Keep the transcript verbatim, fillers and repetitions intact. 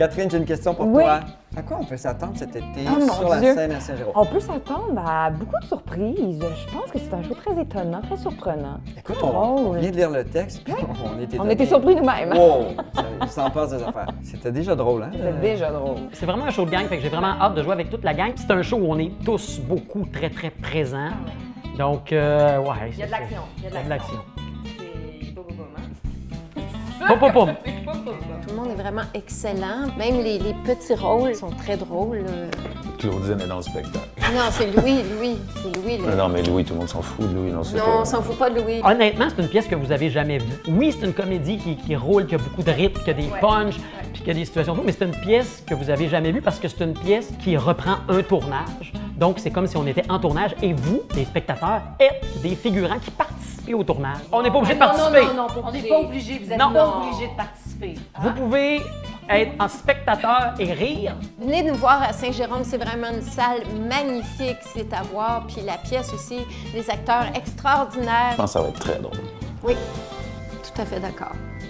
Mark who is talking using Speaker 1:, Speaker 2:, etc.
Speaker 1: Catherine, j'ai une question pour
Speaker 2: Oui.
Speaker 1: toi. À quoi on peut s'attendre cet été
Speaker 2: Oh, mon
Speaker 1: sur la
Speaker 2: Dieu.
Speaker 1: scène à Saint-Jérôme?
Speaker 2: On peut s'attendre à beaucoup de surprises. Je pense que c'est un show très étonnant, très surprenant.
Speaker 1: Écoute, on,
Speaker 2: Oh,
Speaker 1: on vient de lire le texte, puis on était
Speaker 2: On
Speaker 1: donné-
Speaker 2: était surpris nous-mêmes.
Speaker 1: Wow! Ça- Il s'en passe des affaires. C'était déjà drôle, hein?
Speaker 2: C'était déjà drôle.
Speaker 3: C'est vraiment un show de gang, fait que j'ai vraiment hâte de jouer avec toute la gang. C'est un show où on est tous beaucoup très très présents. Donc, euh, ouais.
Speaker 2: Il y a de l'action. Il y a de l'action. C'est boum, boum, boum, hein?
Speaker 3: Pom pom pom.
Speaker 4: Tout le monde est vraiment excellent. Même les, les petits rôles sont très drôles. euh.
Speaker 5: Claudine est dans le spectacle.
Speaker 4: Non, c'est Louis, Louis. C'est Louis.
Speaker 5: Non,
Speaker 4: le-
Speaker 5: non, mais Louis, tout le monde s'en fout de Louis. Non, c'est
Speaker 4: Non,
Speaker 5: pas...
Speaker 4: on s'en fout pas de Louis.
Speaker 3: Honnêtement, c'est une pièce que vous avez jamais vue. Oui, c'est une comédie qui, qui roule, qui a beaucoup de rythme, qui a des punchs, puis qui a des situations, mais c'est une pièce que vous avez jamais vue parce que c'est une pièce qui reprend un tournage. Donc, c'est comme si on était en tournage et vous, les spectateurs, êtes des figurants qui participent au tournage. On n'est pas obligé de participer.
Speaker 6: Non, non, non, on n'est pas obligé. Vous n'êtes
Speaker 3: Non.
Speaker 6: pas obligé de participer.
Speaker 3: Vous pouvez être en spectateur et rire.
Speaker 4: Venez nous voir à Saint-Jérôme, c'est vraiment une salle magnifique, c'est à voir. Puis la pièce aussi, les acteurs extraordinaires.
Speaker 5: Je pense que ça va être très drôle.
Speaker 4: Oui, tout à fait d'accord.